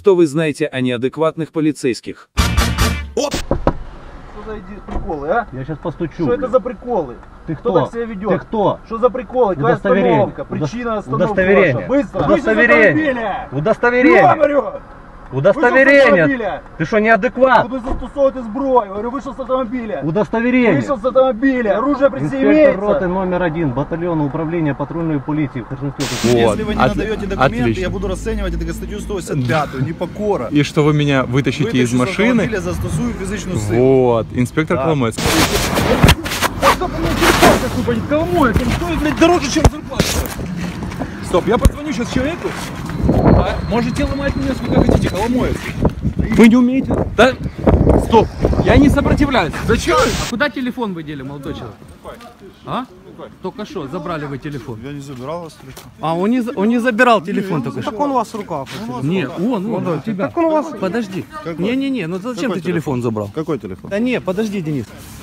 что вы знаете о неадекватных полицейских? Оп! Что за приколы, а? Я сейчас постучу. Что это за приколы? Ты кто? Кто так себя ведет? Ты кто? Что за приколы? Какая остановка? Причина остановки Удостоверение. ваша. Быстро! Удостоверение. Удостоверение. Удостоверение. Ты что, неадекват? Буду застосовывать зброю. Говорю, вышел с автомобиля. Удостоверение. Вышел с автомобиля. Оружие при себе Инспектор роты имеется. номер 1 батальона управления патрульной полиции в Херсонской области. Вот. Если вы не надаете документы, Отлично. я буду расценивать это как статью 185, непокора. И что вы меня вытащите из машины? Застосую физичную силу. Вот, инспектор Коломойц. Кому это? Стоит, блядь, дороже, чем зарплата. Стоп, я позвоню сейчас человеку. А можете ломать меня сколько хотите, Коломоец. Вы не умеете? Да? Стоп, я не сопротивляюсь. Зачем? А куда телефон вы дели, молодой человек? А? Только что забрали вы телефон. Я не забирал вас телефон. А он не забирал телефон только что. Так он у вас в руках. Не, он у тебя. Так он у вас. Подожди. Не, ну зачем ты телефон забрал? Какой телефон? Да не, подожди, Денис.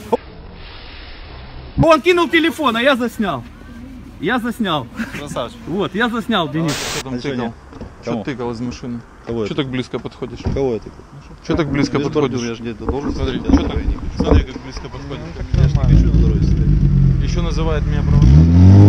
Он кинул телефон, а я заснял. Я заснял. Красавчик. Вот, я заснял, Денис. Что там тыкал? Что тыкал из машины? Кого Что так близко подходишь? Кого это? Что так близко подходишь? Я же где-то должен Смотри, стоять, что а так? я не хочу. Смотри, как близко подходишь. Я же не хочу на дороге стоять. Еще называет меня провокатором.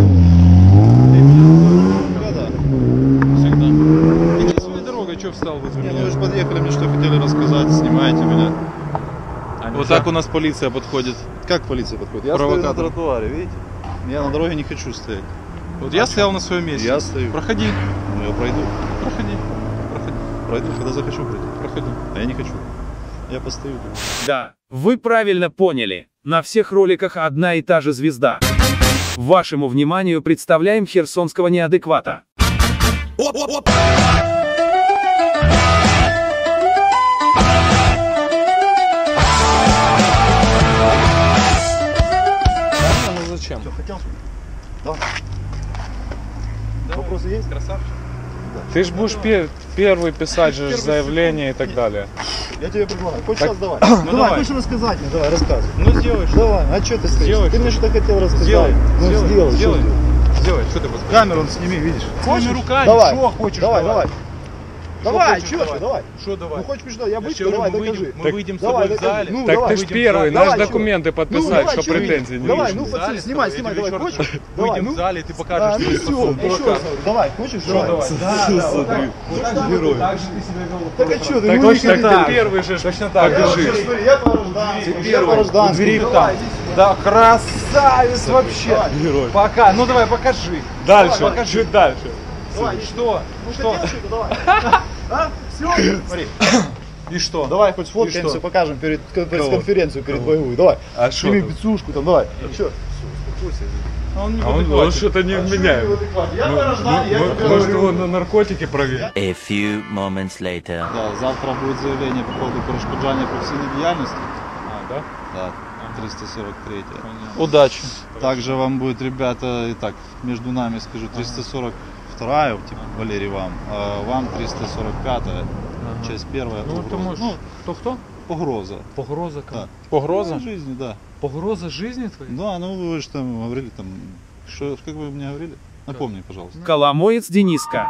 Да. Всегда. Иди своей дорогой, что встал возле Не, ну меня? вы же подъехали, мне что хотели рассказать, снимаете меня. Вот так у нас полиция подходит. Как полиция подходит? Я стою на Провокатор. тротуаре, видите? Я на дороге не хочу стоять. Вот я стоял на своем месте. Я стою. Проходи, Ну я пройду. проходи, Пройду, когда захочу пройти. проходи. А я не хочу. Я постою. Да, вы правильно поняли. На всех роликах одна и та же звезда. Вашему вниманию представляем херсонского неадеквата. Ну зачем? Хотел? Да. Вопросы есть? Красавчик. Ты ж будешь первый писать же заявление и так далее. Я тебе предлагаю. Хочешь сейчас давай? Ну, давай, давай. хочешь рассказать мне? Давай, рассказывай. Ну сделай что. Давай, а что ты стоишь? Сделай Ты мне что-то хотел рассказать. Сделай. Ну Сделай. сделай. Сделай. что ты? Сделай, что ты подходишь? Камеру он сними, видишь? Своими руками, Давай. что хочешь, Давай, давай. давай. Давай, хочешь, что давай. ты, давай. Что давай? Ну хочешь, что я быстро, же давай, мы докажи. выйдем, мы выйдем с Давай, тобой в докажи. зале. Ну, Так давай. ты ж первый, Давай, наш чё? документы Ну, подписать, давай, что чё претензий не Давай, вижу. ну В зале пацаны, с снимай, тобой, снимай, я тебе давай, ещё хочешь? раз Давай, выйдем ну. в зале, и ты покажешь Ну свои все, способности. еще раз. Давай, хочешь? Давай. давай? Да, вот так. Герой. Так а что, ты Так не точно умеешь ты так. первый же, точно так Я держи. вообще, смотри, я по-граждански. Я по-граждански. Двери Ну, там. давай, иди сюда. Да красавец вообще. Герой. Пока, ну давай покажи. Дальше, покажи дальше. Давай, Что? Ну Что? хотел что-то, давай. А? Все? Смотри. И что? Давай хоть сфоткаемся, что? покажем перед пресс-конференцию, перед боевую. Давай. А что Сними тут? пиццушку там, давай. Че? А он не А он что-то не вменяет. Я по-граждански, я тебе Может говорю. его на наркотики проверить? A few moments later. Да, завтра будет заявление по поводу перешкоджания професійної діяльності. Да? Да, 343. Удачи. Также вам будет, ребята, и так, между нами скажу, 342, типа, Валерий вам, а вам 345, часть первая. Ну ты можешь. Ну, Кто? погроза. Погроза. Да. Погроза? Жизни, да. Погроза жизни твоей? Да, ну вы же там говорили, там, что, как вы мне говорили? Напомни, пожалуйста. Коломоец Дениска.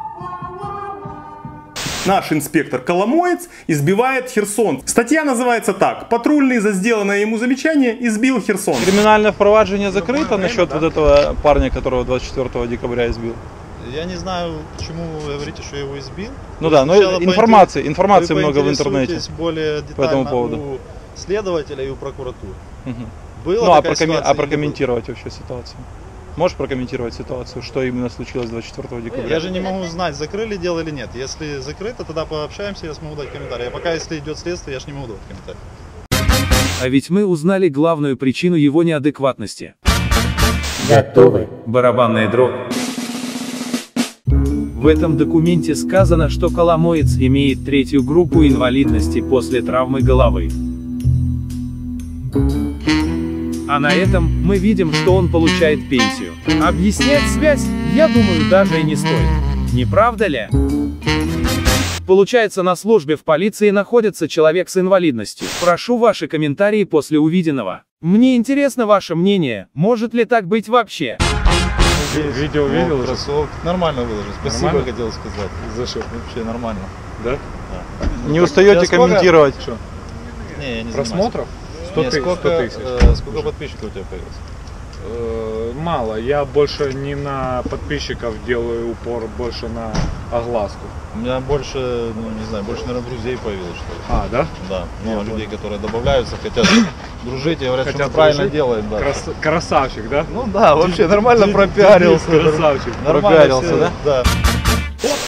Наш инспектор Коломоец избивает Херсон. Статья называется так: патрульный за сделанное ему замечание избил Херсон. Криминальное впроваджение закрыто насчет вот этого парня, которого 24 декабря избил. Я не знаю, почему вы говорите, что я его избил. Ну да, но Сначала информации вы много в интернете. поинтересуйтесь более по этому детально поводу. у следователя и у прокуратуры. Мгм. Была Ну а такая ситуация или не прокомментировать вообще ситуацию? Можешь прокомментировать ситуацию, что именно случилось 24 было? декабря? Я же не могу знать, закрыли дело или нет. Если закрыто, тогда пообщаемся, я смогу дать комментарий. А пока, если идет следствие, я же не могу давать комментарий. А ведь мы узнали главную причину его неадекватности. Готовы. Барабанная дробь. В этом документе сказано, что Коломоец имеет третью группу инвалидности после травмы головы. А на этом мы видим, что он получает пенсию. Объяснять связь, я думаю, даже и не стоит. Не правда ли? Получается, на службе в полиции находится человек с инвалидностью. Прошу ваши комментарии после увиденного. Мне интересно ваше мнение, может ли так быть вообще? видео видел уже? Кроссовки. Нормально выложил. Спасибо, Нормально? хотел сказать. За что? Вообще нормально. Да? Не устаете комментировать? Что? Не, я не Просмотров? 100 занимаюсь. тысяч. Сколько подписчиков у тебя появилось? Мало. Я больше не на подписчиков делаю упор, больше на огласку. У меня больше, ну не знаю, больше, наверное, друзей появилось, что ли. А, да? Да, много людей, которые добавляются, хотят дружить и говорят, что Хотят мы правильно дружить? делаем. Да. Красавчик, да? Ну да, вообще нормально пропиарился. Красавчик. Нормально Пропиарился, всё, да? Да.